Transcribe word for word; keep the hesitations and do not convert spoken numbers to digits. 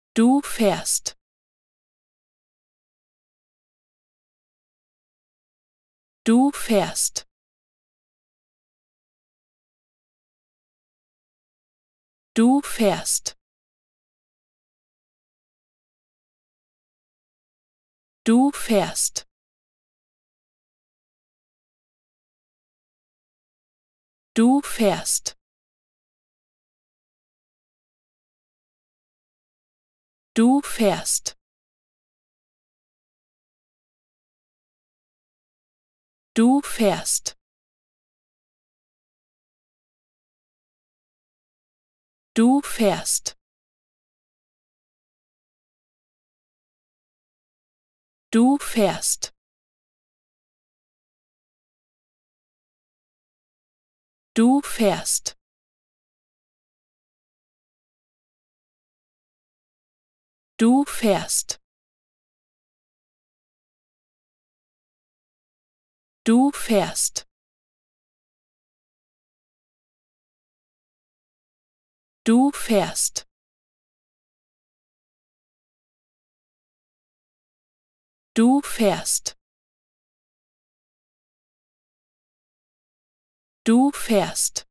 Du fährst. Du fährst. Du fährst. Du fährst. Du fährst. Du fährst. Du fährst. Du fährst. Du fährst. Du fährst. Du fährst. Du fährst. Du fährst. Du fährst. Du fährst.